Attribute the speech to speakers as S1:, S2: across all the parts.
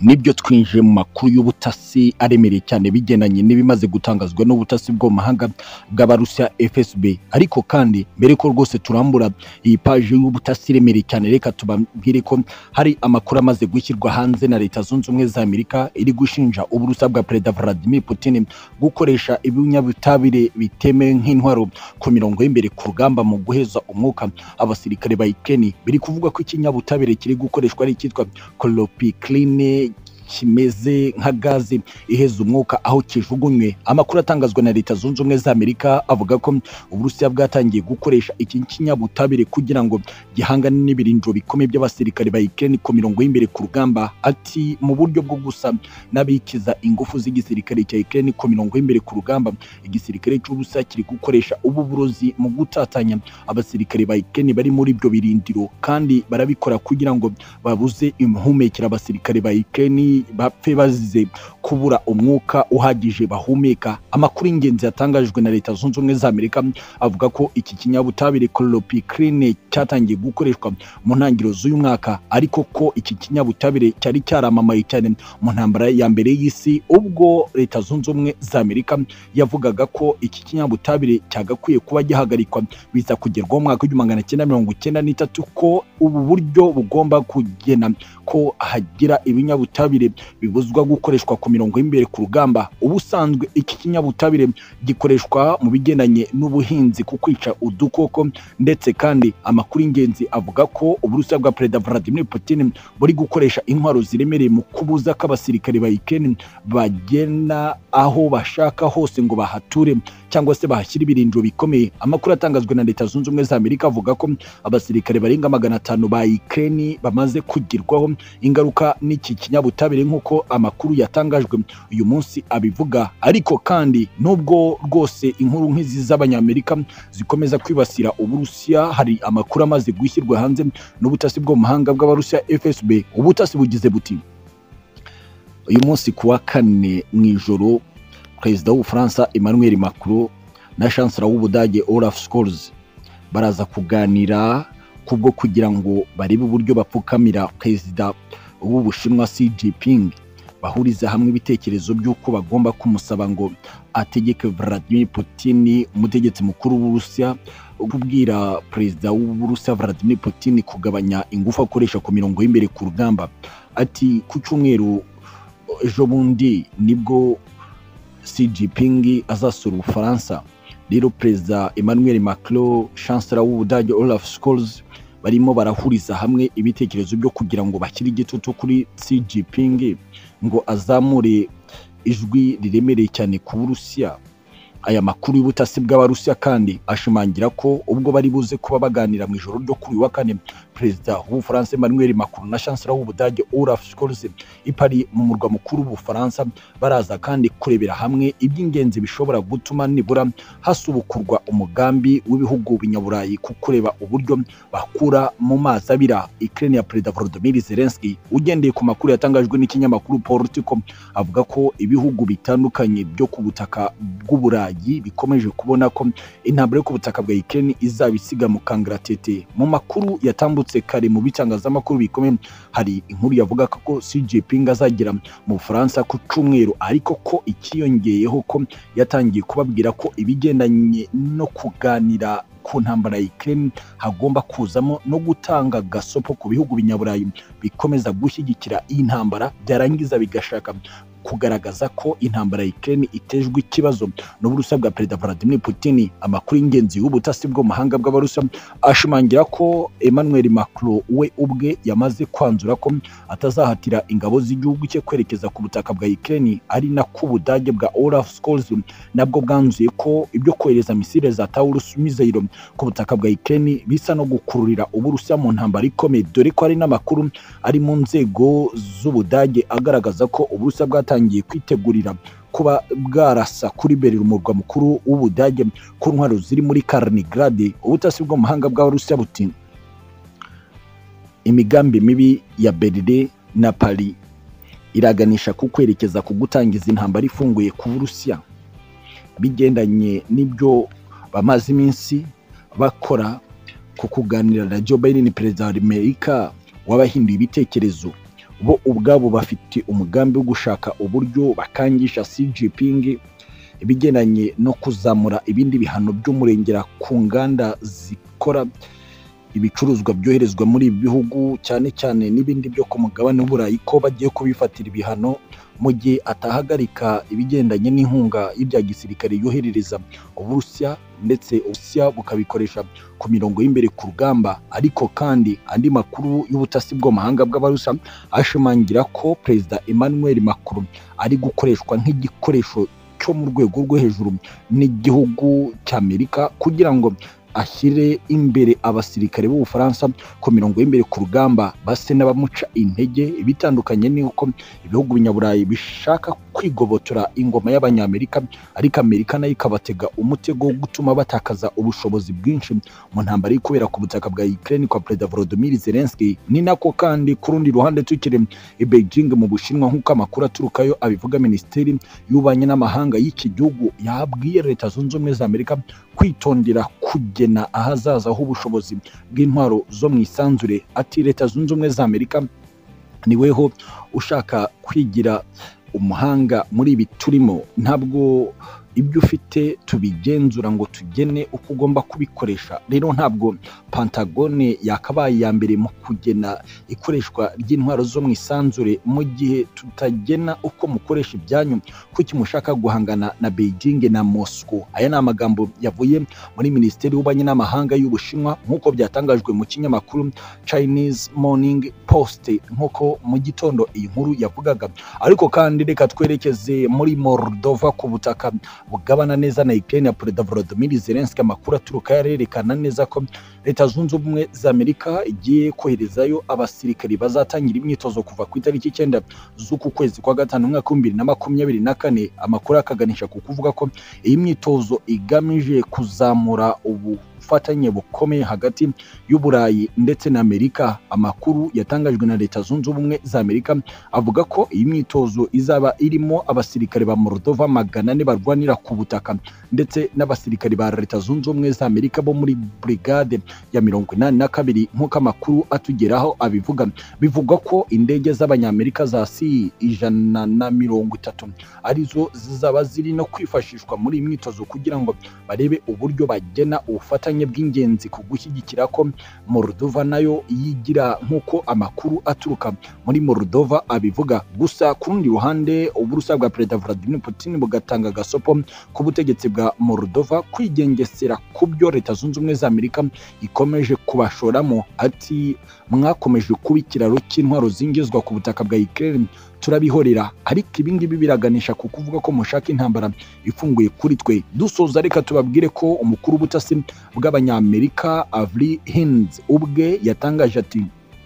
S1: nibyo twinjiye mu makuru y'ubutasi aremereye cyane bigendanye n'ibimaze gutangazwa n'ubutasi bwo mahanga bw'abarusiya FSB. Ariko kandi mbere ko rwose turambura iyi page y'ubutasi iremereye cyane, reka tubabwire ko hari amakuru amaze gushyirwa hanze na Leta Zunze Ubumwe za Amerika iri gushinja uburusiya bwa Perezida Vladimir Putin gukoresha ibinyabutabire bitemewe nk'intwaro ku mirongo y'imbere ku rugamba mu guheza umwuka abasirikare ba Ukraine. Biri kuvuga ko ikinyabutabire kiri gukoreshwa ari cyitwa chloroquine kimeze nka gazi iheza umwuka aho kijugunywe. Amakuru atangazwa na Leta Zunze Ubumwe za Amerika avuga ko uburusiya bwatangiye gukoresha iki kinyabutabire kugira ngo gihangane n'ibirindiro bikomeye by'abasirikare ba Ukraine ku mirongo y'imbere ku rugamba, ati mu buryo bwo gusa n'abikiza ingufu z'igisirikare cya Ukraine ku mirongo y'imbere ku rugamba. Igisirikare cy'uburusiya kiri gukoresha ububurozi mu gutatanya abasirikare ba Ukraine bari muri ibyo birindiro, kandi barabikora kugira ngo babuze imihumekere abasirikare ba Ukraine bapfe bazize kubura umwuka uhagije bahumeka. Amakuru y'ingenzi yatangajwe na Leta Zunze Ubumwe za Amerika avuga ko iki kinyabutabire chloroquine cyatangiye gukoreshwa mu ntangiriro z'uyu mwaka, ariko ko iki kinyabutabire cyari cyaramamaye cyane mu ntambara ya mbere y'isi, ubwo Leta Zunze Ubumwe za Amerika yavugaga ko iki kinyabutabire cyagakwiye kuba gihagarikwa biza kugerwaho mu mwaka w'1993, ko ubu buryo bugomba kugena ko hagira ibinyabutabire bibuzwa gukoreshwa ku mirongo y'imbere ku rugamba. Ubusanzwe iki kinyabutabire gikoreshwa mu bigendanye n'ubuhinzi ku kwica udukoko, ndetse kandi amakuru y'ingenzi avuga ko uburusiya bwa Perezida Vladimir Putin buri gukoresha intwaro ziremereye mu kubuza ko abasirikare ba Ukraine bagenda aho bashaka hose ngo bahature cyangwa se bahashyira ibirindiro bikomeye. Amakuru atangazwa na Leta Zunze Ubumwe za Amerika avuga ko abasirikare barenga 500 ba Ukraine bamaze kugirwaho ingaruka n'iki kinyabutabire nk'uko amakuru yatangajwe uyu munsi abivuga. Ariko kandi nubwo rwose inkuru nk'izi z'abanyamerika zikomeza kwibasira uburusiya, hari amakuru amaze gushyirwa hanze n'ubutasi bwo mahanga bw'abarusiya FSB. Ubutasi bugize buti uyu munsi kuwa kane mw'ijoro Perezida w'Ubufaransa Emmanuel Macron na Chancellor w'Ubudage Olaf Scholz baraza kuganira kubwo kugira ngo barebe uburyo bapfukamira Perezida w'Ubushinwa Xi Jinping, bahuriza hamwe ibitekerezo by'uko bagomba kumusaba ngo ategeke Vladimir Putin, umutegetsi mukuru w'Uburusiya, kubwira Perezida w'Uburusiya Vladimir Putin kugabanya ingufu akoresha ku mirongo y'imbere ku rugamba. Ati ku cyumweru ejo bundi nibwo Xi Jinping azasura Ubufaransa. Rero Perezida Emmanuel Macron, Chancellor w'Ubudage Olaf Scholz barimo barahuriza hamwe ibitekerezo byo kugira ngo bashyire igitutu kuri Xi Jinping ngo azamure ijwi riremereye cyane ku Burusiya. Aya makuru y'ubutasi bw'abarusiya kandi ashimangira ko ubwo bari buze kuba baganira mu ijoro ryo kuri wa kane, Perezida w'Ubufaransa Emmanuel Macron na Chancellor w'Ubudage Olaf Scholz i Paris mu murwa mukuru w'Ubufaransa baraza kandi kurebera hamwe iby'ingenzi bishobora gutuma nibura hasubukurwa umugambi w'ibihugu binyaburayi ku kureba uburyo bakura mu mazi abira Ukraine ya Perezida Volodymyr Zelensky. Ugendeye ku makuru yatangajwe n'ikinyamakuru Politico avuga ko ibihugu bitandukanye byo ku butaka bw'Uburayi bikomeje kubona ko intambara yo ku butaka bwa Ukraine izabisiga mu kangaratete. Mu makuru yatambutse kare mu bitangazamakuru bikomeye, hari inkuru yavuga ko Xi Jinping azagera mu Bufaransa ku cyumweru, ariko ko ikiyongeyeho ko yatangiye kubabwira ko ibigendanye no kuganira ku ntambara ya Ukraine hagomba kuzamo no gutanga gasopo ku bihugu binyaburayi bikomeza gushyigikira iyi ntambara, byarangiza bigashaka kugaragaza ko intambara ya Ukraine itejwe ikibazo n'uburusiya bwa Perezida Vladimir Putin. Amakuru y'ingenzi y'ubutasi bwo mahanga bw'abarusiya ashimangira ko Emmanuel Macron we ubwe yamaze kwanzura ko atazahatira ingabo z'igihugu cye kwerekeza ku butaka bwa Ukraine, ari na ku Budage bwa Olaf Scholz nabwo bwanzuye ko ibyo kohereza misile za Taurus missile ku butaka bwa Ukraine bisa no gukururira uburusiya mu ntambara ikomeye, dore ko ari n'amakuru ari mu nzego z'Ubudage agaragaza ko uburusiya bwatangiye kwitegurira kuba bwarasa kuri Berlin, umurwa mukuru w'Ubudage, ku ntwaro ziri muri Kaliningrad. Ubutasi bwo mahanga bw'abarusiya buti imigambi mibi ya Berlin na Paris iraganisha ku kwerekeza ku gutangiza intambara ifunguye ku Burusiya, bigendanye n'ibyo bamaze iminsi bakora ku kuganira na Joe Biden, Perezida wa Amerika wabahinduye ibitekerezo. bo ubwabo bafite umugambi wo gushaka uburyo bakangisha Xi Jinping ibigendanye no kuzamura ibindi bihano by'umurengera ku nganda zikora ibicuruzwa byoherezwa muri ibi bihugu, cyane cyane n'ibindi byo ku mugabane w'Uburayi, ko bagiye kubifatira ibihano mu gihe atahagarika ibigendanye n'inkunga y'ibya gisirikare yoherereza Uburusiya, ndetse Uburusiya bukabikoresha ku mirongo y'imbere ku rugamba. Ariko kandi andi makuru y'ubutasi bw'amahanga bw'Abarusiya ashimangira ko Perezida Emmanuel Macron ari gukoreshwa nk'igikoresho cyo mu rwego rwo hejuru n'igihugu cy'Amerika kugira ngo ashyire imbere abasirikare b'Ubufaransa ku mirongo y'imbere ku rugamba, base n'abamuca intege. Bitandukanye n'uko ibihugu binyaburayi bishaka kwigobotora ingoma y'Abanyamerika, ariko Amerika nayo ikabatega umutego wo gutuma batakaza ubushobozi bwinshi mu ntambara iri kubera ku butaka bwa Ukraine kwa Perezida Volodymyr Zelensky. Ni nako kandi ku rundi ruhande tukiri i Beijing mu Bushinwa, nk'uko amakuru aturukayo abivuga, Minisiteri y'Ububanyi n'Amahanga y'iki gihugu yabwiye Leta Zunze Ubumwe za Amerika kwitondera kugena ahazaza h'ubushobozi bw'intwaro zo mu isanzure. Ati Leta Zunze Ubumwe za Amerika niweho ushaka kwigira umuhanga muri ibi turimo, ntabwo ibyo ufite tubigenzura ngo tugene uko ugomba kubikoresha. Rero ntabwo Pantagone yakabaye ya mbere mu kugena ikoreshwa ry'intwaro zo mu isanzure mu gihe tutagena uko mukoresha ibyanyu, kuki mushaka guhangana na Beijing na Moscow. Aya ni amagambo yavuye muri Minisiteri y'Ububanyi n'Amahanga y'Ubushinwa, nk'uko byatangajwe mu kinyamakuru Chinese Morning Post, nk'uko mu gitondo iyi nkuru yavugaga. Ariko kandi reka twerekeze muri Moldova ku butaka bugabana neza na Ukraine ya Perezida Volodymyr Zelensky. Amakuru aturuka yarerekana neza ko Leta Zunze Ubumwe za Amerika igiye koherezayo abasirikari bazatangira imyitozo kuva ku itariki 9 z'uku kwezi kwa gatanu mwaka 2024. Amakuru akaganisha ku kuvuga ko iyi myitozo igamije kuzamura ubufatanye bukomeye hagati y'Uburayi ndetse na Amerika. Amakuru yatangajwe na Leta Zunze Ubumwe za Amerika avuga ko iyi myitozo izaba irimo abasirikare ba Moldova 400 barwanira ku butaka, ndetse n'abasirikari ba Leta Zunze Ubumwe za Amerika bo muri brigade ya 82. nk'uko amakuru atugeraho abivuga, bivugwa ko indege z'Abanyamerika za C-130 arizo zizaba ziri no kwifashishwa muri iyi myitozo kugira ngo barebe uburyo bagena ubufatanye bw'ingenzi ku gushyigikira ko Moldova nayo yigira, nk'uko amakuru aturuka muri Moldova abivuga. Gusa ku rundi ruhande Uburusiya bwa Perezida Vladimir Putin bugatanga gasopo ku butegetsi bwa Moldova kwigengesera ku byo Leta Zunze Ubumwe za Amerika ikomeje kubashoramo. Ati mwakomeje kuba ikiraro cy'intwaro zingizwa ku butaka bwa Ukraine, turabihorera, ariko ibingibi biraganisha ku kuvuga ko mushaka intambara ifunguye kuri twe. Dusoza reka tubabwire ko umukuru w'ubutasi bw'Abanyamerika Avery Hines ubwe yatangaje ati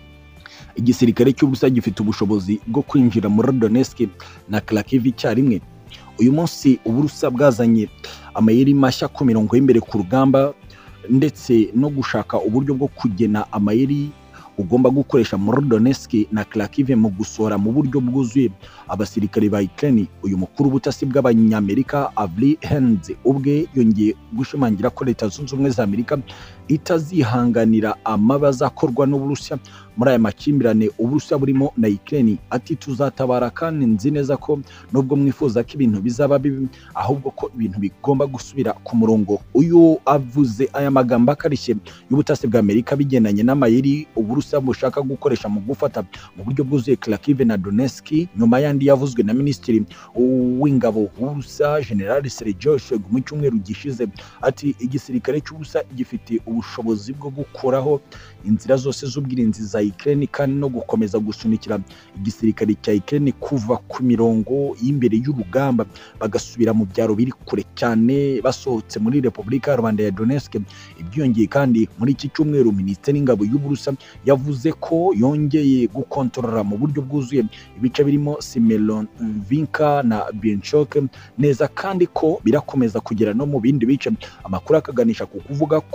S1: igisirikare cy'Uburusiya gifite ubushobozi bwo kwinjira muri Donetsk na Kharkiv icyarimwe. Uyu munsi Uburusiya bwazanye amayeri mashya ku mirongo y'imbere ku rugamba, ndetse no gushaka uburyo bwo kugena amayeri ugomba gukoresha muri Donetsk na Kharkiv mu gusohora mu buryo bwuzuye abasirikare ba Ukraine. Uyu mukuru w'ubutasi bw'Abanyamerika Avery Hines ubwe yongeye gushimangira ko Leta Zunze Ubumwe za Amerika itazihanganira amabaza akorwa n'Uburusiya muri aya makimbirane Uburusiya burimo na Ukraine. Ati tuzatabara kandi nzi neza ko nubwo mwifuza ko ibintu bizaba bibi, ahubwo ko ibintu bigomba gusubira ku murongo. Uyu avuze aya magambo akarishye y'ubutasi bwa Amerika bigendanye n'amayeri Uburusiya bushaka gukoresha mu gufata mu buryo bwuzuye Kharkiv na Donetsk, nyuma yandi yavuzwe na Minisitiri w'Ingabo w'Uburusiya General Sergei Shoigu mu cyumweru gishize. Ati igisirikare cy'Uburusiya gifite ubushobozi bwo gukuraho inzira zose z'ubwirinzi za Ukraine kandi no gukomeza gusunikira igisirikare cya Ukraine kuva ku mirongo y'imbere y'urugamba bagasubira mu byaro biri kure cyane basohotse muri Repubulika ya Rwanda ya Donetsk. Ibyongeye kandi muri iki cyumweru Minisiteri y'Ingabo y'Uburusiya yavuze ko yongeye gukontorora mu buryo bwuzuye ibice birimo Semerovinka na Benchok neza, kandi ko birakomeza kugera no mu bindi bice. Amakuru akaganisha ku kuvuga ko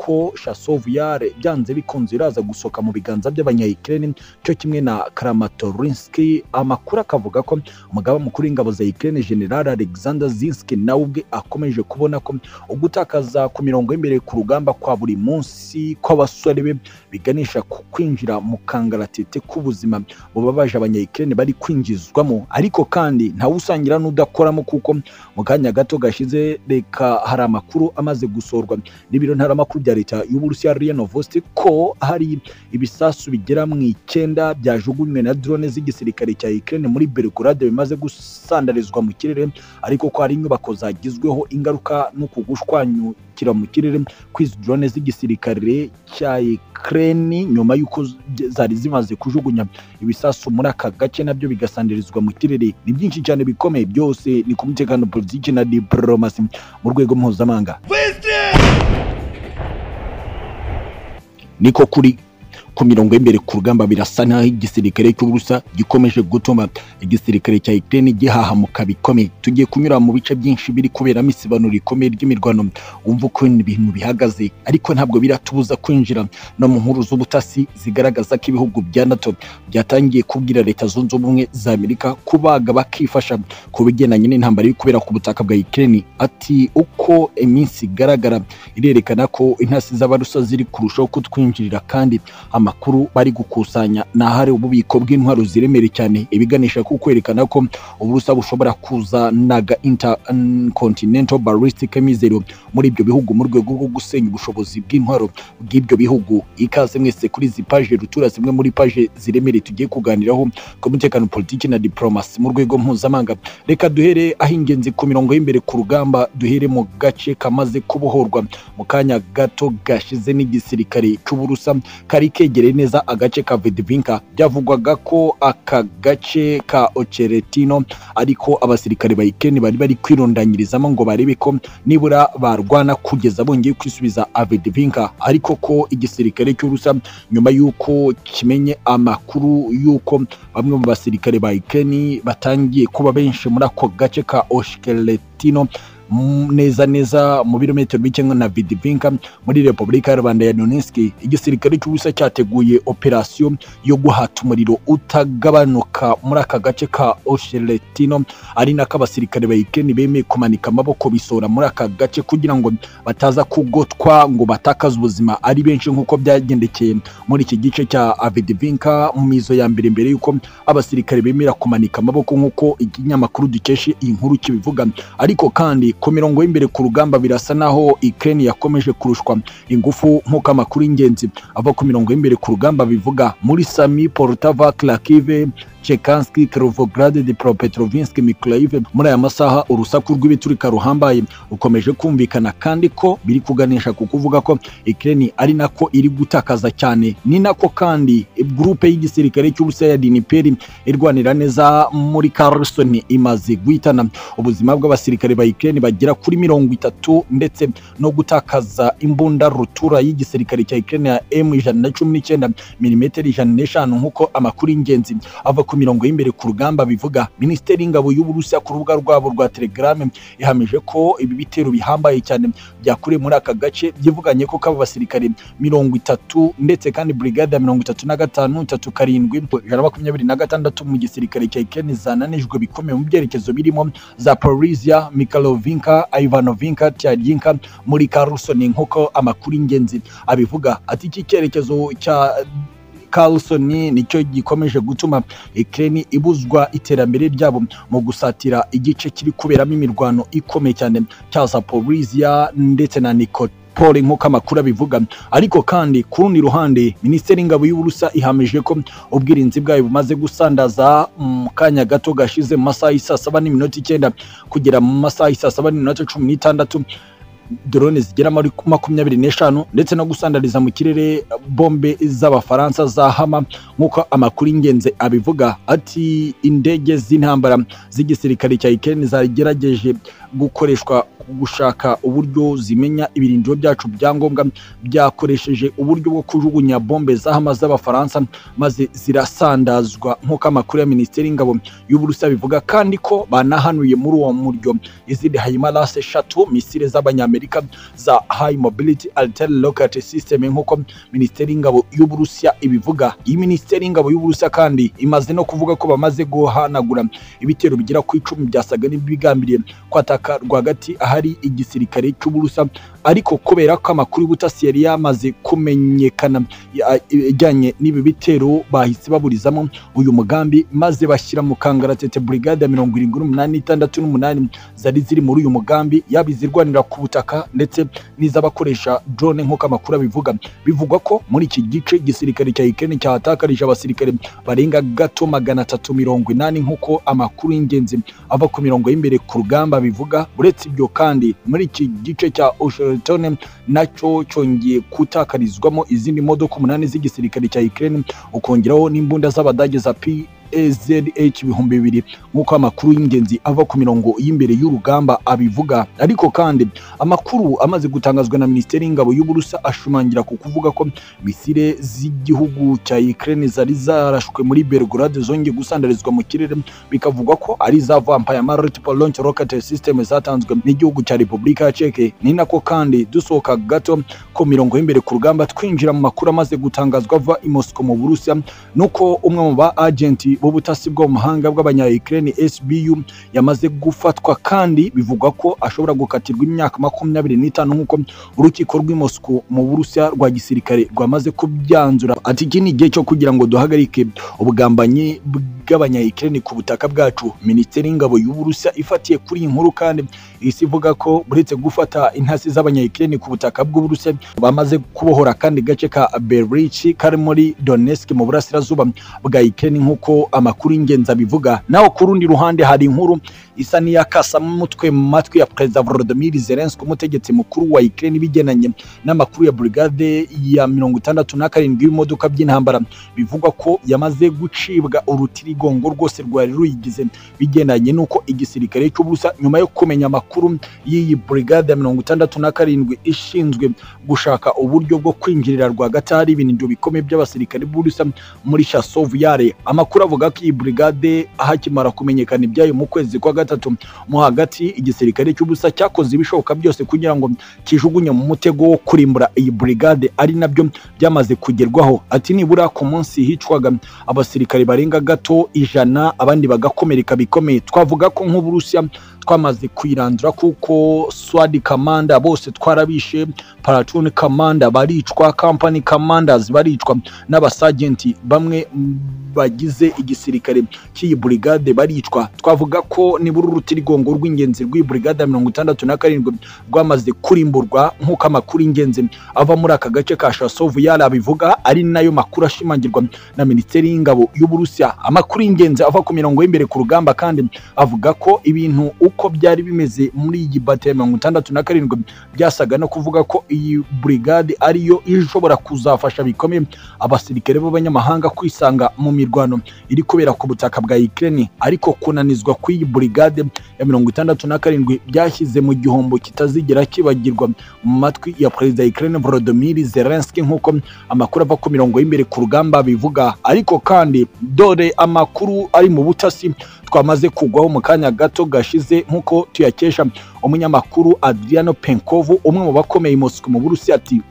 S1: Sovyar byanze bikunze iraza gusoka mu biganza by'abanya-Ukraine cyo kimwe na Kramatorsk. Amakuru akavuga ko umugaba mukuru w'ingabo za Ukraine General Alexander Zinski nawe ubwe akomeje kubona ko ugutakaza ku mirongo y'imbere ku rugamba kwa buri munsi kw'abasore be biganisha ku kwinjira mu kangaratete k'ubuzima bubabaje abanya-Ukraine bari kwinjizwamo, ariko kandi ntawe usangira n'udakoramo, kuko mu kanya gato gashize reka hari amakuru amaze gusorwa n'ibiro ntaramakuru bya leta y'Uburusiya RIA Novosti ko hari ibisasu bigera mu 9 byajugunywe na drone z'igisirikare cya Ukraine muri Belgorod bimaze gusandarizwa mu kirere, ariko ko hari inyubako zagizweho ingaruka no kugushwanyukira mu kirere kw'izi drone z'igisirikare cya Ukraine nyuma y'uko zari zimaze kujugunya ibisasu muri aka gace nabyo bigasandarizwa mu kirere. Ni byinshi cyane bikomeye, byose ni ku mutekano, politiki na diplomasi mu rwego mpuzamahanga. Niko kuri ku mirongo y'imbere ku rugamba birasa naho igisirikare cy'Uburusiya gikomeje gutuma igisirikare cya Ukraine gihahamuka bikomeye. Tugiye kunyura mu bice byinshi biri kuberamo isibanuro rikomeye ry'imirwano, umva uko ibintu bihagaze, ariko ntabwo biratubuza kwinjira no mu nkuru z'ubutasi zigaragaza ko ibihugu bya NATO byatangiye kubwira Leta Zunze Ubumwe za Amerika kubaga bakifasha ku bigendanye n'intambara iri kubera ku butaka bwa Ukraine. Ati uko iminsi igaragara irerekana ko intasi z'Abarusiya ziri kurushaho kutwinjirira, kandi amakuru bari gukusanya nahari ububiko bw'intwaro ziremereye cyane ibiganisha ku kwerekana ko Uburusiya bushobora kuzanaga intercontinental ballistic missile muri ibyo bihugu mu rwego rwo gusenya ubushobozi bw'intwaro bw'ibyo bihugu. Ikaze mwese kuri izi page rutura, zimwe muri page ziremereye tugiye kuganiraho ku mutekano, politiki na diplomasi mu rwego mpuzamahanga. Reka duhere aho ingenzi ku mirongo y'imbere ku rugamba, duhere mu gace kamaze kubohorwa mu kanya gato gashize n'igisirikare cy'Uburusiya kari kegereye neza agace ka Vedvinka. Byavugwaga ko aka gace ka Ocheretino ariko abasirikare ba Ukraine bari kwirondanyirizamo ngo barebe ko nibura barwana kugeza bongeye kwisubiza Vedvinka, ariko ko igisirikare cy'Uburusiya nyuma y'uko kimenye amakuru y'uko bamwe mu basirikare ba Ukraine batangiye kuba benshi muri ako gace ka Ocheretino neza mu birometero bike na Vedvinka muri Repubulika ya Rwanda ya Donetsk, igisirikare cy'Uburusiya cyateguye operasiyo yo guhata umuriro utagabanuka muri aka gace ka Ocheretino, ari nako abasirikare ba Ukraine bemeye kumanika amaboko bisora muri aka gace kugira ngo bataza kugotwa ngo batakaze ubuzima ari benshi nk'uko byagendekeye muri iki gice cya Vedvinka mu mizo ya mbere y'uko abasirikare bemera kumanika amaboko nk'uko ikinyamakuru dukeshe iyi nkuru kibivuga. Ariko kandi ku mirongo y'imbere ku rugamba birasa naho Ukraine yakomeje kurushwa ingufu nk'uko amakuru y'ingenzi ava ku mirongo y'imbere ku rugamba bivuga. Muri Sami, Poltava, Kharkiv, Chekansk, Kirovograd, Dnipropetrovsk, Mykolaiv muri aya masaha urusaku rw'ibiturika ruhambaye rukomeje kumvikana, kandi ko biri kuganisha ku kuvuga ko Ukraine ari nako iri gutakaza cyane. Ni nako kandi groupe y'igisirikare cy'Uburusiya ya Dnipro irwanira neza muri Kherson imaze guhitana ubuzima bw'abasirikare ba Ukraine bagera kuri 30 ndetse no gutakaza imbunda rutura y'igisirikare cya Ukraine ya M119 mm 105 nk'uko amakuru y'ingenzi ava ku mirongo y'imbere ku rugamba bivuga. Minisiteri y'ingabo y'Uburusiya ku rubuga rwabo rwa Telegram ihamije ko ibi bitero bihambaye cyane byakuriye muri aka gace, byivuganye ko kaba basirikare 30 ndetse kandi brigade ya 35 126 mu gisirikare cya Ukraine zananijwe bikomeye mu byerekezo birimo Zaporizhia, Mikhailovinka, Ivanovinka, Tyadinka muri Kherson nk'uko amakuru y'ingenzi abivuga. Ati iki cyerekezo cya Kherson nicyo gikomeje gutuma Ukraine ibuzwa iterambere ryabo mu gusatira igice kiri kuberamo imirwano ikomeye cyane cya Zaporizhia ndetse na Nikopol nk'uko amakuru abivuga. Ariko kandi ku rundi ruhande Minisiteri y'ingabo y'Uburusiya ihamije ko ubwirinzi bwayo bumaze gusandaza mu kanya gato gashize mu masaha y'isa 7:9 kugera mu masaha y'isa 7:16 drone zigera muri 25 ndetse no gusandariza mu kirere bombe z'Abafaransa za Hama nk'uko amakuru y'ingenzi abivuga. Ati indege z'intambara z'igisirikare cya Ukraine zagerageje gukoreshwa gushaka uburyo zimenya ibirindiro byacu byangombwa byakoresheje uburyo bwo kujugunya bombe z'ahama z'Abafaransa maze zirasandazwa nk'uko amakuru ya Minisiteri y'Ingabo y'Uburusiya bivuga, kandi ko banahanuye muri uwo muryo izindi HIMARS 3 misile z'Abanyamerika za High Mobility Artillery Rocket System nk'uko Minisiteri y'Ingabo y'Uburusiya ibivuga. Iyi Minisiteri y'Ingabo y'Uburusiya kandi imaze no kuvuga ko bamaze guhanagura ibitero bigera ku 10 byasaga n'ibigambiriye kwataka rwagati ahari igisirikare cy'Uburusiya, ariko kubera ko amakuru y'ubutasi yari yamaze kumenyekana ijyanye n'ibi bitero bahise baburizamo uyu mugambi maze bashyira mu kangaratete brigade 78 zari ziri muri uyu mugambi, yabizirwanira ku butaka ndetse n'iz'abakoresha drone nk'uko amakuru abivuga. Bivugwa ko muri iki gice gisirikare cya Ukraine cyahatakarije abasirikare barenga gato 380 nk'uko amakuru y'ingenzi ava ku mirongo y'imbere ku rugamba bivuga. Uretse ibyo kandi muri iki gice cya Osheriton nacyo cyongeye kutakarizwamo izindi modoka 8 z'igisirikare cya Ukraine, ukongeraho n'imbunda z'Abadage za PZH 2000 nk'uko amakuru y'ingenzi ava ku mirongo y'imbere y'urugamba abivuga. Ariko kandi amakuru amaze gutangazwa na Minisiteri y'Ingabo y'Uburusiya ashumangira ku kuvuga ko misile z'igihugu cya Ukraine zari zarashwe muri Belgorod zongeye gusandarizwa mu kirere, bikavugwa ko ari za Vampire Multiple Launch Rocket System zatanzwe n'igihugu cya Repubulika ya Czech. Ni nako kandi dusohoka gato ko mirongo y'imbere ku rugamba twinjira mu makuru amaze gutangazwa ava i Moscow mu Burusiya, nuko umwe mu ba agenti b'ubutasi bwo mu mahanga bw'Abanya-Ukraine SBU yamaze gufatwa, kandi bivugwa ko ashobora gukatirwa imyaka 25 nk'uko urukiko rw'i Moscow mu Burusiya rwa gisirikare rwamaze kubyanzura. Ati iki ni igihe cyo kugira ngo duhagarike ubugambanyi bw'Abanya-Ukraine ku butaka bwacu. Minisiteri y'Ingabo y'Uburusiya ifatiye kuri inkuru kandi isi ivuga ko buretse gufata intasi z'Abanya-Ukraine ku butaka bw'Uburusiya bamaze kubohora kandi gace ka Belgorod kari muri Donetsk mu burasirazuba bwa Ukraine nk'uko amakuru y'ingenzi abivuga. Naho ku rundi ruhande hari inkuru isa n'iyakasa mu mutwe mu matwi ya Perezida Volodymyr Zelensky, umutegetsi mukuru wa Ukraine, bigenanye n'amakuru ya brigade ya 67 y'imodoka by'intambara bivugwa ko yamaze gucibwa urutirigongo rwose rwari ruyigize, bigenanye n'uko igisirikare cy'Uburusiya nyuma yo kumenya amakuru y'iyi brigade ya 67 ishinzwe gushaka uburyo bwo kwinjirira rwagati hari ibintu bikomeye by'abasirikare b'Uburusiya muri Chasov Yare. Amakuru avuga ko iyi brigade ahakimara kumenyekana ibyayo mu kwezi kwa gatatu mu hagati, igisirikare cy'Uburusiya cyakoze ibishoboka byose kugira ngo kijugunye mu mutego wo kurimbura iyi brigade, ari nabyo byamaze kugerwaho. Ati nibura ku munsi hicwaga abasirikare barenga gato 100, abandi bagakomereka bikomeye. Twavuga ko nk'Uburusiya twamaze kwirandura kuko Swad Commander bose twarabishe, Platoon Commander baricwa, Company Commanders baricwa, n'abasagenti bamwe bagize igisirikare cy'iyi brigade baricwa. Twavuga ko nibura urutirigongo rw'ingenzi rw'iyi brigade 67 rwamaze kurimburwa nk'uko amakuru y'ingenzi ava muri aka gace ka Chasov Yare abivuga, ari nayo makuru ashimangirwa na Minisiteri y'Ingabo y'Uburusiya. Amakuru y'ingenzi ava ku mirongo y'imbere ku rugamba kandi avuga ko ibintu uko byari bimeze muri iyi bataille 67 byasaga no kuvuga ko iyi brigade ariyo ishobora kuzafasha bikomeye abasirikare b'abanyamahanga kwisanga mu mirwano iri kubera ku butaka bwa Ukraine. Ariko kunanizwa kw'iyi brigade ya 67 byashyize mu gihombo kitazigera kibagirwa mu matwi ya Perezida Ukraine Volodymyr Zelensky nk'uko amakuru ava ku mirongo y'imbere ku rugamba bivuga. Ariko kandi dore amakuru ari mu butasi twamaze kugwaho mu kanya gato gashize nk'uko tuyakesha umunyamakuru Adriano Penkov, umwe mu bakomeye Moscow mu Burusiya. Ati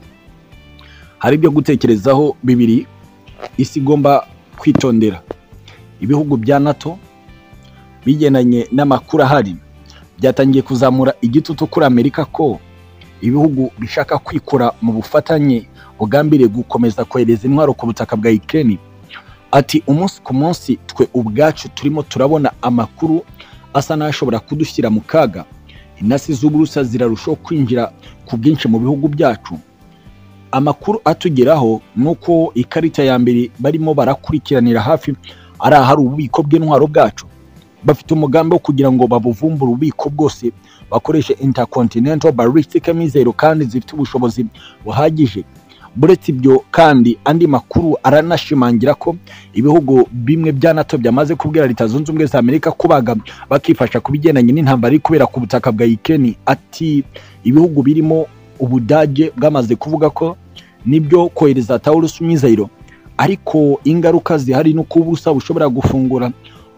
S1: hari ibyo gutekerezaho bibiri isi igomba kwitondera. Ibihugu bya NATO bigenanye n'amakuru ahari byatangiye kuzamura igitutu kuri Amerika ko ibihugu bishaka kwikora mu bufatanye bugambiriye gukomeza kohereza intwaro ku butaka bwa Ukraine. Ati umunsi ku munsi twe ubwacu turimo turabona amakuru asa n'ashobora kudushyira mu kaga. Intasi z'Uburusiya zirarushaho kwinjira ku bwinshi mu bihugu byacu. Amakuru atugeraho nuko ikarita ya mbere barimo barakurikiranira hafi ari ahari ububiko bw'intwaro bwacu. Bafite umugambi wo kugira ngo babuvumbure ububiko bwose bakoreshe intercontinental ballistic missile kandi zifite ubushobozi buhagije. Buretse ibyo kandi andi makuru aranashimangira ko ibihugu bimwe bya NATO byamaze kubwira Leta Zunze Ubumwe za Amerika kubaga bakifasha kubigendanye n'intambara iri kubera ku butaka bwa Ukraine. Ati ibihugu birimo Ubudage bwamaze kuvuga ko nibyo kohereza Taurus missile, ariko ingaruka zihari no kubusa bushobora gufungura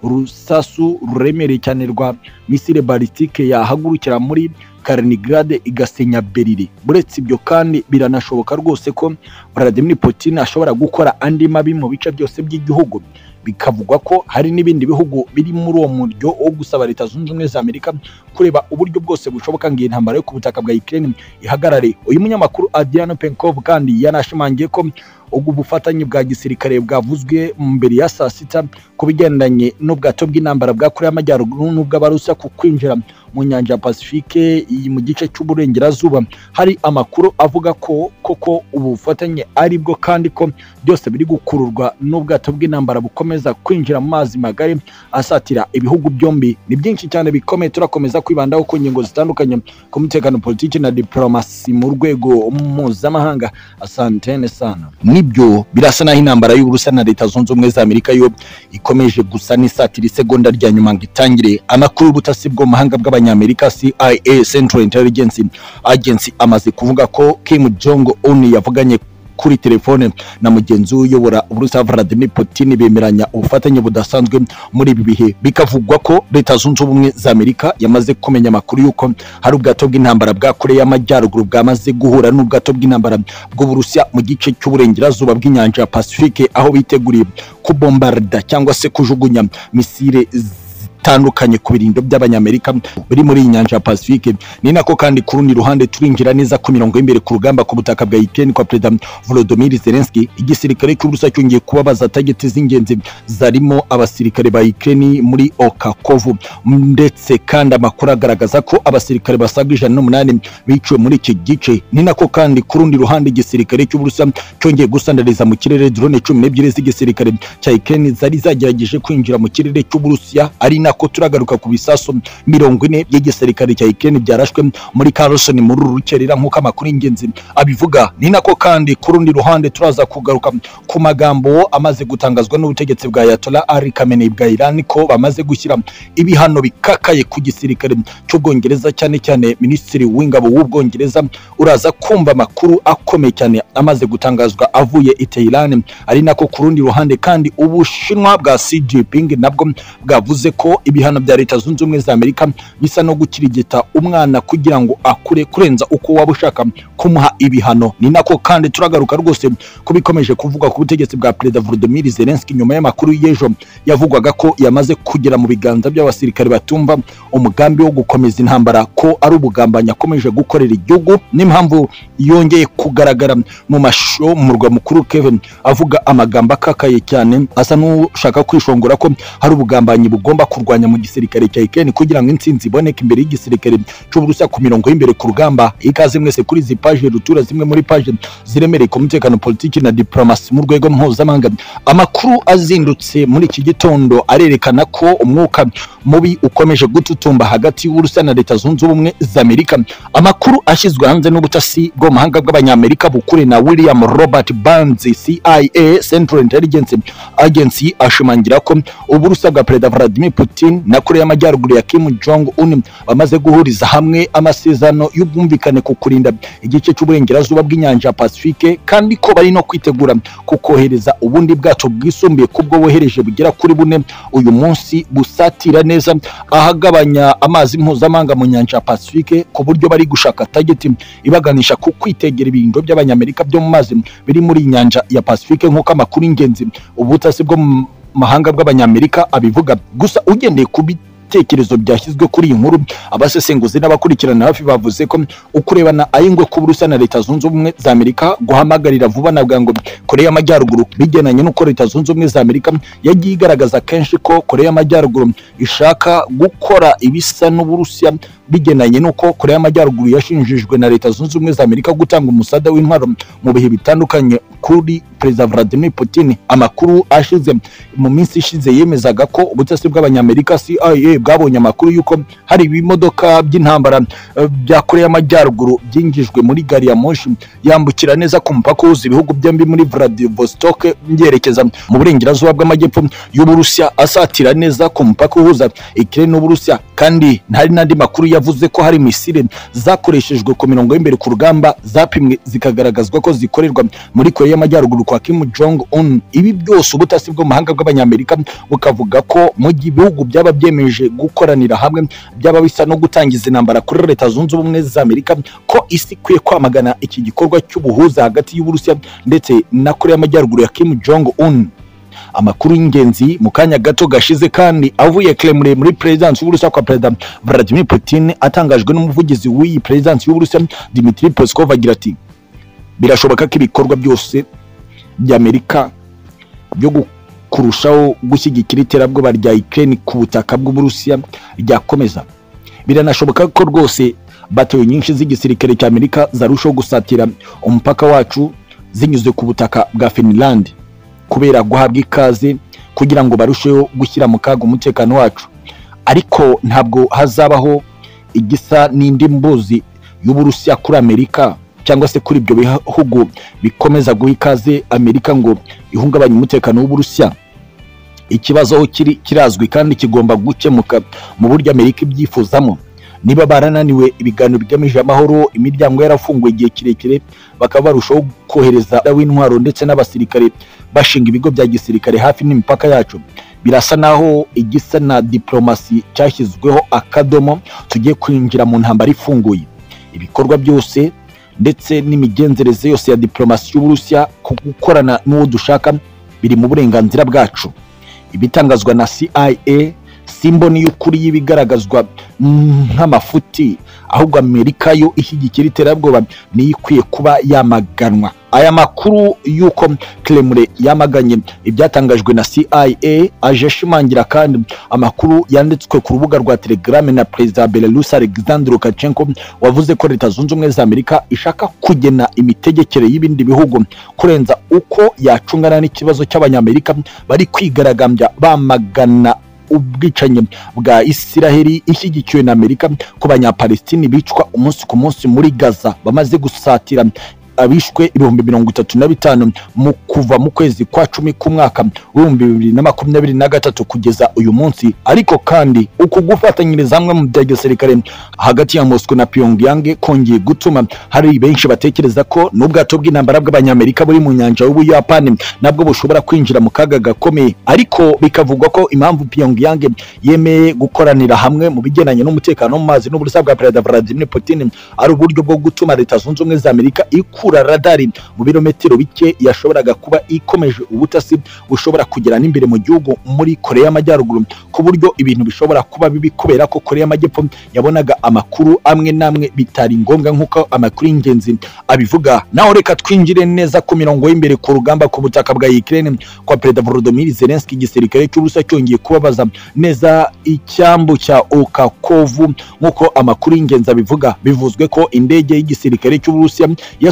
S1: urusasu ruremereye cyane rwa missile balistike yahagurukira muri Kaliningrad igasenya Berlin. Buretse ibyo kandi biranashoboka rwose ko Vladimir Putin ashobora gukora andi mabi mu bice byose by'igihugu. Bikavugwa ko hari n'ibindi bihugu biri muri uwo muryo wo gusaba Leta Zunze Ubumwe za Amerika kureba uburyo bwose bushoboka ngo intambara yo ku butaka bwa Ukraine ihagarare. Uyu munyamakuru Adrian Penkov kandi yanashimangiye ko ubwo bufatanye bwa gisirikare bwavuzwe mbere ya saa sita ku bigendanye n'ubwato bw'intambara bwa Korea y'Amajyaruguru n'ubw'Abarusiya ku kwinjira mu nyanja ya Pacifique mu gice cy'uburengerazuba. Hari amakuru avuga ko koko ubufatanye ari bwo kandi ko byose biri gukururwa n'ubwato bw'intambara bukomeza kwinjira mu mazi magari asatira ibihugu byombi. Ni byinshi cyane bikomeye turakomeza kwibandaho ku ngingo zitandukanye ku mutekano, politiki na diplomasi mu rwego mpuzamahanga. Asantene sana. Nibyo birasa naho intambara y'Uburusiya na Leta Zunze Ubumwe za Amerika yo ikomeje gusa n'isatira isegonda rya nyuma ngo itangire. Amakuru y'ubutasi bwo mahanga bw'Abanyamerika CIA Central Intelligence Agency amaze kuvuga ko Kim Jong Un yavuganye kuri telefone na mugenzi uyobora Uburusiya Vladimir Putin bemeranya ubufatanye budasanzwe muri ibi bihe. Bikavugwa ko Leta Zunze Ubumwe za Amerika yamaze kumenya amakuru yuko hari ubwato bw'intambara bwa Korea y'Amajyaruguru bwamaze guhura n'ubwato bw'intambara bw'Uburusiya mu gice cy'uburengerazuba bw'inyanja ya Pacifique, aho biteguriye kubombarda cyangwa se kujugunya misile tandukanye ku birindo by'Abanyamerika biri muri inyanja ya Pacifique. Ni nako kandi ku rundi ruhande turinjira neza ku mirongo y'imbere ku rugamba ku butaka bwa Ukraine kwa President Volodymyr Zelensky. Igisirikare cy'Uburusiya cyongeye kubabaza tageti z'ingenzi zarimo abasirikare ba Ukraine muri Okakovu, ndetse kandi amakuru agaragaza ko abasirikare basaga 108 biciwe muri iki gice. Ni nako kandi ku rundi ruhande igisirikare cy'Uburusiya cyongeye gusandariza mu kirere drone 12 z'igisirikare cya Ukraine zari zagerageje kwinjira mu kirere cy'Uburusiya. Ari ko turagaruka ku bisaso 40 by'igisirikare cya Ukraine byarashwe muri Kherson muri rukerera nk'uko amakuru ingenzi abivuga. Ni nako kandi ku rundi ruhande turaza kugaruka ku magambo amaze gutangazwa n'ubutegetsi bwa Ayatollah Ali Khamenei bwa Iran ko bamaze gushyira ibihano bikakaye ku gisirikare cy'Ubwongereza, cyane cyane Minisitiri w'Ingabo w'Ubwongereza. Uraza kumva amakuru akomeye cyane amaze gutangazwa avuye i Tehran. Ari nako ku rundi ruhande kandi Ubushinwa bwa Xi Jinping nabwo bwavuze ko ibihano bya Leta Zunze Ubumwe za Amerika bisa no gukirigita umwana kugira ngo akure kurenza uko waba ushaka kumuha ibihano. Ni nako kandi turagaruka rwose kubikomeje kuvuga ku butegetsi bwa President Volodymyr Zelensky nyuma y'amakuru y'ejo yavugwaga ko yamaze kugera mu biganza by'abasirikare batumva umugambi wo gukomeza intambara, ko ari ubugambanyi akomeje gukorera igihugu. N'impamvu yongeye kugaragara mu mashusho mu murwa mukuru Kiev avuga amagambo akakaye cyane asa n'ushaka kwishongora ko hari ubugambanyi bugomba kurwanya mu gisirikare cya Ukraine kugira ngo intsinzi iboneke imbere y'igisirikare cy'Uburusiya ku mirongo y'imbere ku rugamba. Ikaze mwese kuri izi page rutura, zimwe muri page ziremereye ku mutekano, politiki na diplomasi mu rwego mpuzamahanga. Amakuru azindutse muri iki gitondo arerekana ko umwuka mubi ukomeje gututumba hagati y'Uburusiya na Leta Zunze Ubumwe za Amerika. Amakuru ashyizwe hanze n'ubutasi bwo mahanga bw'Abanyamerika bukuri na William Robert Burns CIA Central Intelligence Agency ashimangira ko Uburusiya bwa President Vladimir Putin na Korea y'Amajyaruguru ya Kim Jong Un bamaze guhuriza hamwe amasezerano y'ubwumvikane ku kurinda igice cy'uburengerazuba bw'inyanja ya Pacifique, kandi ko bari no kwitegura kukohereza ubundi bwato bwisumbuye kubwo bohereje bugera kuri 4 uyu munsi busatira neza ahagabanya amazi mpuzamahanga mu nyanja ya Pacifique, ku buryo bari gushaka target ibaganisha ku kwitegera ibindo by'Abanyamerika byo mu mazi biri muri inyanja ya Pacifique nk'uko amakuru ingenzi ubutasi bwo mahanga bw'Abanyamerika abivuga. Gusa ugendeye ku bitekerezo byashyizwe kuri iyi nkuru, abasesenguzi n'abakurikirana hafi bavuze ko ukurebana ayingwe ku Burusiya na Leta Zunze Ubumwe za Amerika guhamagarira vuba na bwangu Korea y'Amajyaruguru bigenanye n'uko Leta Zunze Ubumwe za Amerika yagiye igaragaza kenshi ko Korea y'Amajyaruguru ishaka gukora ibisa n'Uburusiya, bigenanye n'uko Korea y'Amajyaruguru yashinjijwe na Leta Zunze Ubumwe za Amerika gutanga umusada w'intwaro mu bihe bitandukanye kuri President Vladimir Putin. Amakuru ashize mu minsi ishize yemezaga ko ubutasi bw'Abanyamerika CIA bwabonye amakuru yuko hari ibimodoka by'intambara bya Korea y'Amajyaruguru byinjijwe muri gari ya moshi yambukira neza ku mupaka uhuza ibihugu byombi muri Vladivostok byerekeza mu burengerazuba bw'amajyepfo y'Uburusiya asatira neza ku mupaka uhuza Ukraine n'Uburusiya. Kandi hari n'andi makuru yavuze ko hari misile zakoreshejwe ku mirongo y'imbere ku rugamba zapimwe zikagaragazwa ko zikorerwa muri Korea y'Amajyaruguru kwa Kim Jong Un. Ibi byose ubutasi bwo mahanga bw'abanyamerika bukavuga ko mu gihugu byaba byemeje gukoranira hamwe byaba bisa no gutangiza intambara kuri Leta Zunze Ubumwe za Amerika, ko isi kwiye kwamagana iki gikorwa cy'ubuhuza hagati y'Uburusiya ndetse na Korea y'Amajyaruguru ya Kim Jong Un. Amakuru y'ingenzi mu kanya gato gashize kandi avuye Kremlin muri President y'Uburusiya kwa President Vladimir Putin atangajwe n'umuvugizi w'iyi President y'Uburusiya Dmitry Peskov agira ati birashoboka ko ibikorwa byose by'Amerika byo kurushaho gushyigikira iterabwoba rya Ukraine ku butaka bw'Uburusiya ryakomeza. Biranashoboka ko rwose batayo nyinshi z'igisirikare cy'Amerika zarushaho gusatira umupaka wacu zinyuze ku butaka bwa Finland kubera guhabwa ikaze kugira ngo barusheho gushyira mu kaga umutekano wacu. Ariko ntabwo hazabaho igisa n'indi mbuzi y'Uburusiya kuri Amerika cyangwa se kuri ibyo bihugu bikomeza guha ikaze Amerika ngo ihungabanye umutekano w'Uburusiya. Ikibazo kirazwi kandi kigomba gukemuka mu buryo Amerika ibyifuzamo. Niba barananiwe ibiganiro bigamije amahoro, imiryango yarafunguye igihe kirekire, bakaba barushaho kohereza w'intwaro ndetse n'abasirikare bashinga ibigo bya gisirikare hafi n'imipaka yacu, birasa naho igisa na diplomasi cyashyizweho akadomo tugiye kwinjira mu ntambara ifunguye. Ibikorwa byose ndetse n'imigenzereze yose ya diplomasi y'Uburusiya ku gukorana n'uwo dushaka biri mu burenganzira bwacu. Ibitangazwa na CIA simboni y'ukuri y'ibigaragazwa nk'amafuti, ahubwo Amerika yo ishyigikira iterabwoba ni ikwiye kuba yamaganwa. Aya makuru yuko Kremlin yamaganye ibyatangajwe na CIA aje ashimangira kandi amakuru yanditswe ku rubuga rwa Telegram na Perezida Belarus Alexander Lukashenko wavuze ko Leta Zunze Ubumwe za Amerika ishaka kugena imitegekere y'ibindi bihugu kurenza uko yacungana n'ikibazo cy'abanyamerika bari kwigaragambya bamagana ubwicanyi bwa Isiraheli ishyigikiwe na Amerika ku banyapalestini bicwa umunsi ku munsi muri Gaza bamaze gusatira abishwe 35,000 mu kuva mu kwezi kwa 10 k'umwaka 2023 kugeza uyu munsi. Ariko kandi uku gufatanyiriza hamwe mu bya gisirikare hagati ya Moscow na Pyongyang kongeye gutuma hari benshi batekereza ko n'ubwato bw'intambara bw'abanyamerika buri mu nyanja y'Ubuyapani nabwo bushobora kwinjira mu kaga gakomeye. Ariko bikavugwa ko impamvu Pyongyang yemeye gukoranira hamwe mu bigendanye n'umutekano mu mazi n'uburusiya bwa Perezida Vladimir Putin ari uburyo bwo gutuma Leta Zunze Ubumwe za Amerika ikura radari mu birometero bike yashoboraga kuba ikomeje ubutasi bushobora kugera n'imbere mu gihugu muri Korea y'Amajyaruguru, ku buryo ibintu bishobora kuba bibi kubera ko Korea y'Amajyepfo yabonaga amakuru amwe namwe bitari ngombwa nk'uko amakuru y'ingenzi abivuga. Naho reka twinjire neza ku mirongo y'imbere ku rugamba ku butaka bwa Ukraine kwa Perezida Volodymyr Zelensky. Igisirikare cy'Uburusiya cyongeye kubabaza neza icyambu cya Okakovu nk'uko amakuru y'ingenzi abivuga. Bivuzwe ko indege y'igisirikare cy'Uburusiya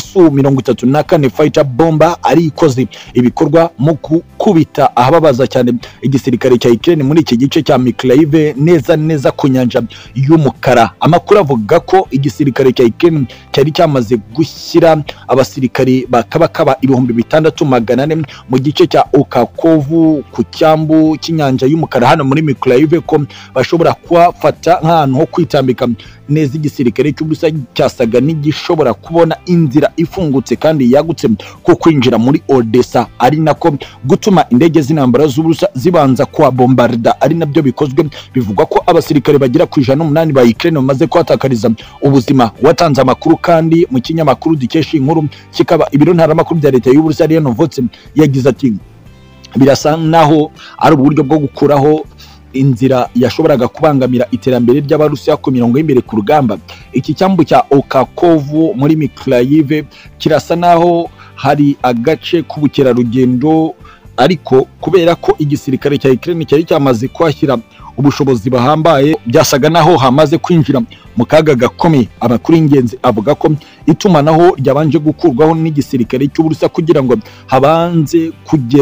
S1: Su-34 fighter bomber ari ikoze ibikorwa mu kubita ahababaza cyane igisirikare cya Ukraine muri iki gice cya Mykolaiv neza ku nyanja y'umukara. Amakuru avuga ko igisirikare cya Ukraine cyari cyamaze gushyira abasirikare bakabakaba 6,400 mu gice cya Okakovu ku cyambu cy'inyanja y'umukara hano muri Mykolaiv, ko bashobora kuhafata nk'ahantu ho kwitambika neza. Igisirikare cy'Uburusiya cyasaga n'igishobora kubona inzira ifungutse kandi yagutse ko kwinjira muri Odessa, ari nako gutuma indege z'intambara z'Uburusiya zibanza kwa bombarda, ari nabyo bikozwe. Bivugwa ko abasirikare bagera ku 108 ba Ukraine bamaze kwatakariza ubuzima. Watanze amakuru kandi mu kinyamakuru dukesha inkuru kikaba ibiro ntaramakuru bya Leta y'Uburusiya Ria Novosti yagize ati birasa naho ari uburyo bwo gukuraho inzira yashoboraga kubangamira iterambere ry'Abarusiya ku mirongo y'imbere ku rugamba. Iki cyambu cya Okakovu muri Mykolaiv kirasa naho hari agace k'ubukerarugendo, ariko kubera ko igisirikare cya Ukraine cyari cyamaze kwashyira ubushobozi bahambaye, byasaga naho hamaze kwinjira mu kaga gakomeye. Amakuru y'ingenzi avuga ko itumanaho ryabanje gukurwaho n'igisirikare cy'Uburusiya kugira ngo habanze kugera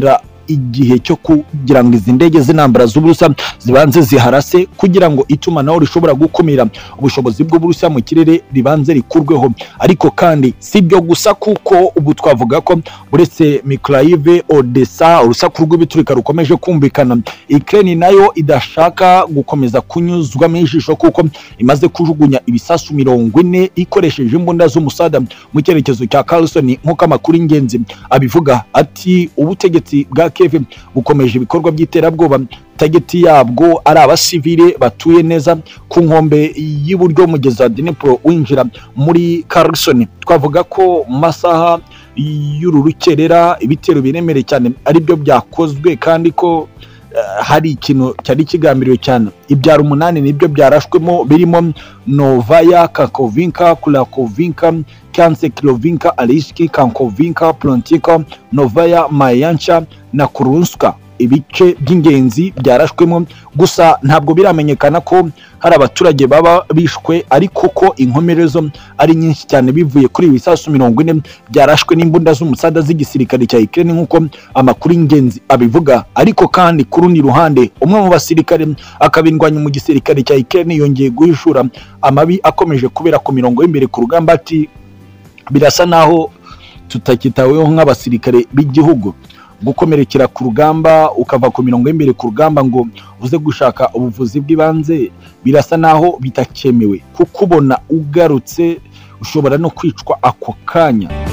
S1: igihe cyo kugira ngo izi ndege z'intambara z'Uburusiya zibanze ziharase kugira ngo itumanaho rishobora gukumira ubushobozi bw'Uburusiya mu kirere ribanze rikurweho. Ariko kandi si byo gusa, kuko ubu twavuga ko buretse Mykolaiv, Odessa urusaku rw'ibiturika rukomeje kumvikana, Ukraine nayo idashaka gukomeza kunyuzwamo ijisho kuko imaze kujugunya ibisasu 40 ikoresheje imbunda z'umusada mu cyerekezo cya Kherson, nk'uko amakuru ingenzi abivuga. Ati ubutegetsi bwa Kiev bukomeje ibikorwa by'iterabwoba, tageti yabwo ari abasivile batuye neza ku nkombe y'uburyo umugezi wa Dnipro winjira muri Kherson. Twavuga ko mu masaha y'uru rukerera ibitero biremereye cyane ari byo byakozwe, kandi ko hari ikintu cyari kigambiriwe cyane. Ibyaro 8 nibyo byarashwemo, birimo Novaya, Kakhovinka, Kurakovinka, Kansekirovinka, Alishki, Kankovinka, Plontika, Novaya, Mayancha na Kurunska. Ibice by'ingenzi byarashwemo, gusa ntabwo biramenyekana ko hari abaturage baba bishwe, ariko ko inkomerezo ari nyinshi cyane bivuye kuri ibisasu 40 byarashwe n'imbunda z'umusada z'igisirikare cya Ukraine, nk'uko amakuru ingenzi abivuga. Ariko kandi ku rundi ruhande, umwe mu basirikare akabindwanya mu gisirikare cya Ukraine yongeye guhishura amabi akomeje kubera ku mirongo y'imbere ku rugamba. Ati birasa naho tutakitaweho nk'abasirikare b'igihugu, gukomerekera ku rugamba ukava ku mirongo y'imbere ku rugamba ngo uze gushaka ubuvuzi bw'ibanze birasa naho bitakemewe, kuko ubona ugarutse ushobora no kwicwa ako kanya.